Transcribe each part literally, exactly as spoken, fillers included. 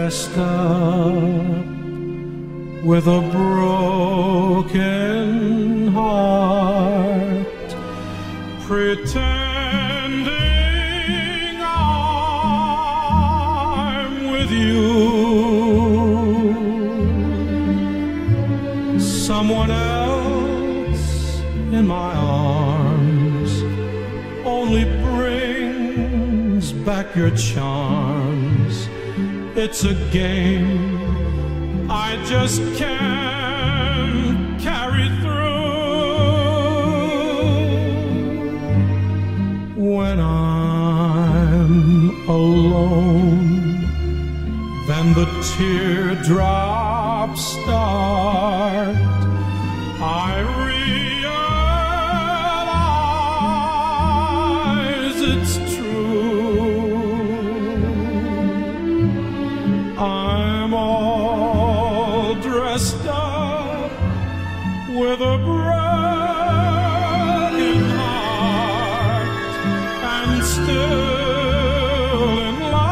dressed up with a broken heart, pretending I'm with you. Someone else in my arms only brings back your charms. It's a game I just can't carry through. When I'm alone, then the teardrops start. I realize it's true. I'm all dressed up with a broken heart and still in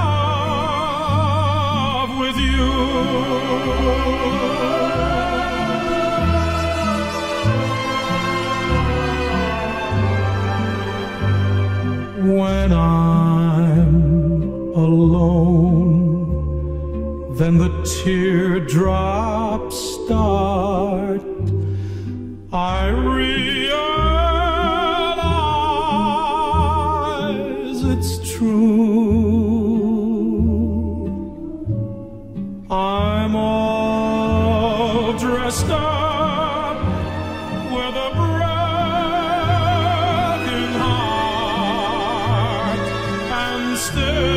love with you. When I'm alone, then the teardrops start. I realize it's true. I'm all dressed up with a broken heart and still